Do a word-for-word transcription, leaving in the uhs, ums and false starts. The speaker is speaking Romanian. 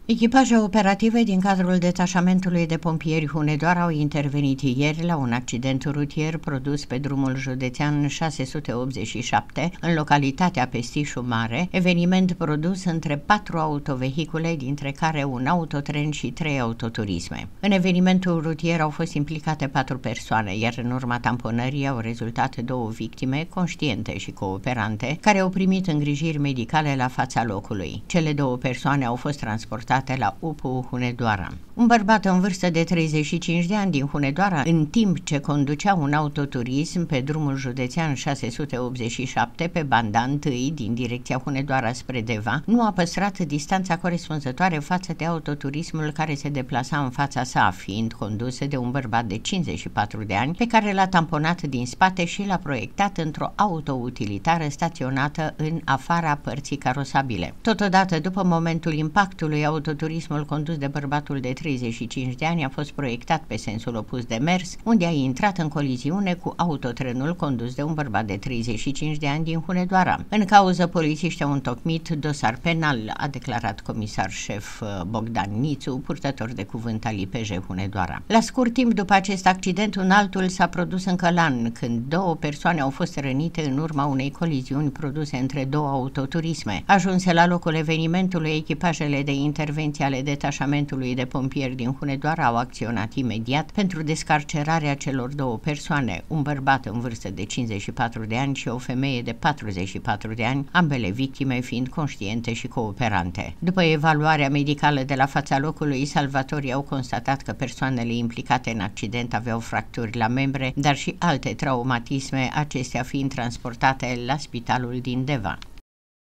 Echipaje operative din cadrul detașamentului de pompieri Hunedoara au intervenit ieri la un accident rutier produs pe drumul județean șase sute optzeci și șapte în localitatea Pestișu Mare, eveniment produs între patru autovehicule, dintre care un autotren și trei autoturisme. În evenimentul rutier au fost implicate patru persoane, iar în urma tamponării au rezultat două victime conștiente și cooperante, care au primit îngrijiri medicale la fața locului. Cele două persoane au fost transportate la U P U Hunedoara. Un bărbat în vârstă de treizeci și cinci de ani din Hunedoara, în timp ce conducea un autoturism pe drumul județean șase sute optzeci și șapte pe banda întâi din direcția Hunedoara spre Deva, nu a păstrat distanța corespunzătoare față de autoturismul care se deplasa în fața sa, fiind condus de un bărbat de cincizeci și patru de ani, pe care l-a tamponat din spate și l-a proiectat într-o autoutilitară staționată în afara părții carosabile. Totodată, după momentul impactului, autoturismul condus de bărbatul de treizeci și cinci de ani a fost proiectat pe sensul opus de mers, unde a intrat în coliziune cu autotrenul condus de un bărbat de treizeci și cinci de ani din Hunedoara. În cauză, polițiștii au întocmit dosar penal, a declarat comisar șef Bogdan Nițu, purtător de cuvânt al I P J Hunedoara. La scurt timp după acest accident, un altul s-a produs în Călan, când două persoane au fost rănite în urma unei coliziuni produse între două autoturisme. Ajunse la locul evenimentului, echipajele de intervenție ale detașamentului de pompieri din Hunedoara au acționat imediat pentru descarcerarea celor două persoane, un bărbat în vârstă de cincizeci și patru de ani și o femeie de patruzeci și patru de ani, ambele victime fiind conștiente și cooperante. După evaluarea medicală de la fața locului, salvatorii au constatat că persoanele implicate în accident aveau fracturi la membre, dar și alte traumatisme, acestea fiind transportate la spitalul din Deva.